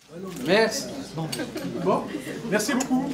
Merci. Bon, merci beaucoup.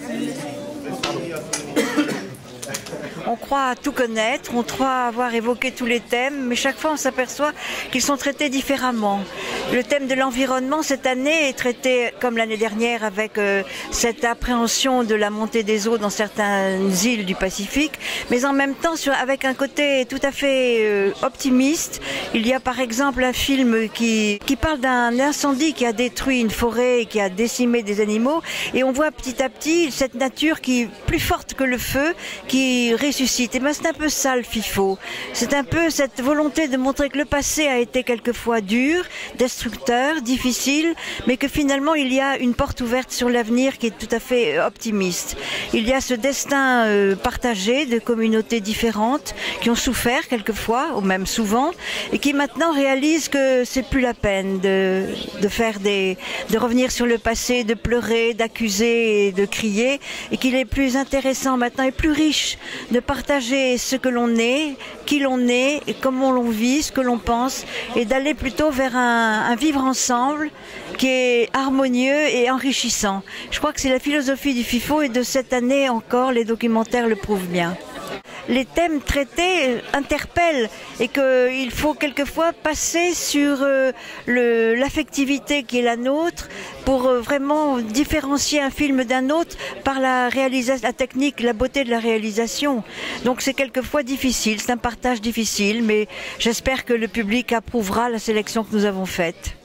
On croit tout connaître, on croit avoir évoqué tous les thèmes, mais chaque fois on s'aperçoit qu'ils sont traités différemment. Le thème de l'environnement cette année est traité comme l'année dernière avec cette appréhension de la montée des eaux dans certaines îles du Pacifique, mais en même temps avec un côté tout à fait optimiste. Il y a par exemple un film qui parle d'un incendie qui a détruit une forêt et qui a décimé des animaux, et on voit petit à petit cette nature qui est plus forte que le feu, qui ressuscite. Et ben c'est un peu ça le FIFO. C'est un peu cette volonté de montrer que le passé a été quelquefois dur, destructeur, difficile, mais que finalement il y a une porte ouverte sur l'avenir qui est tout à fait optimiste. Il y a ce destin partagé de communautés différentes qui ont souffert quelquefois, ou même souvent, et qui maintenant réalisent que c'est plus la peine de revenir sur le passé, de pleurer, d'accuser et de crier, et qu'il est plus intéressant maintenant et plus riche de partager ce que l'on est, qui l'on est, et comment l'on vit, ce que l'on pense, et d'aller plutôt vers un vivre ensemble qui est harmonieux et enrichissant. Je crois que c'est la philosophie du FIFO, et de cette année encore, les documentaires le prouvent bien. Les thèmes traités interpellent, et qu'il faut quelquefois passer sur l'affectivité qui est la nôtre pour vraiment différencier un film d'un autre par la technique, la beauté de la réalisation. Donc c'est quelquefois difficile, c'est un partage difficile, mais j'espère que le public approuvera la sélection que nous avons faite.